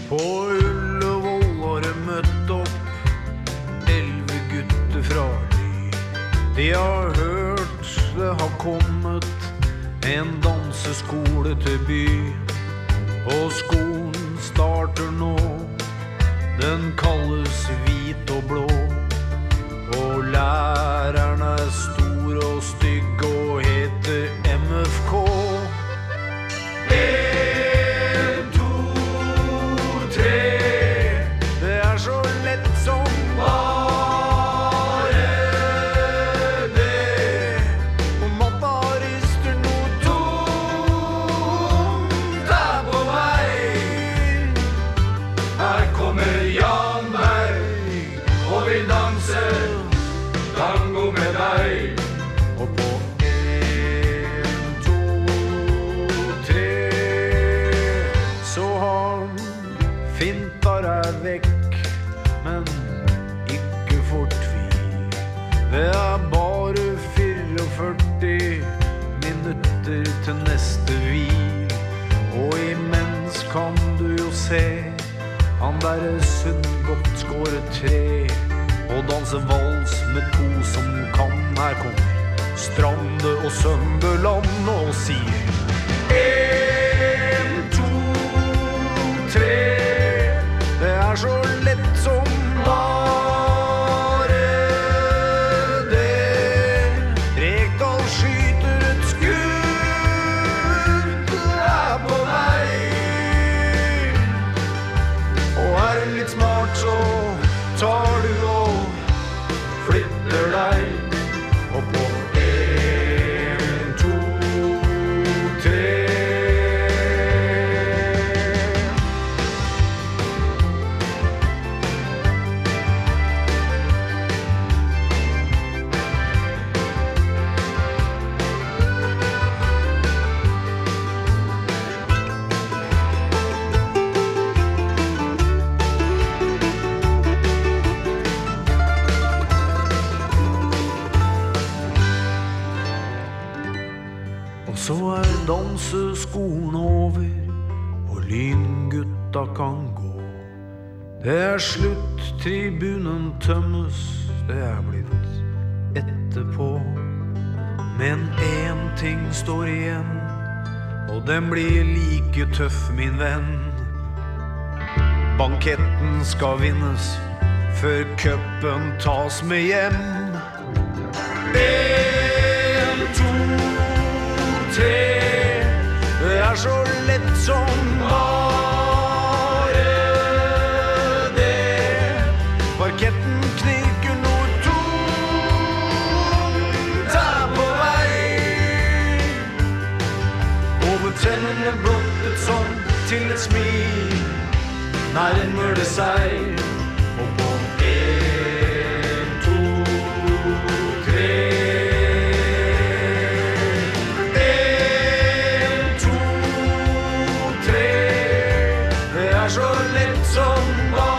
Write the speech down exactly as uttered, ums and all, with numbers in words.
På Ullevål har det møtt opp elleve gutter fra Ly. De har hørt det har kommet en danseskole til by. Og skolen starter nå, den kalles hvit og blå. Og læreren er stor og stygg og heter M F K. En, to, tre. Det er så lett som bare det. Og matta rister noe tungt der på vei. Her kommer Jan Berg og vil danse tango med deg. Og på en, to, tre, så har han fintar er vekk, men ikke fortvil. Det er bare førtifire minutter til neste hvil. Og imens kan du jo se han der Sundgodt skårer tre og danse vals med to som kan. Her kommer Strande og Sønderland og sier en, to, tre. Det er så lett som bare det. Rekdal skyter et skudd er på vei. Og er du litt smart så tar du og flytter deg. Og på en, to, tre. Og så er danseskolen over, og lyngutta kan gå. Det er slutt, tribunen tømmes, det er blitt etterpå. Men en ting står igjen, og den blir like tøff, min venn. Banketten skal vinnes, før cupen tas med hjem. En, to, tre. Det er så lett som bare det. Parketten knirker noe tungt er på vei. Over tennene blottet som til et smil nærmer det seg. Og på en, to, tre. Så lett som bare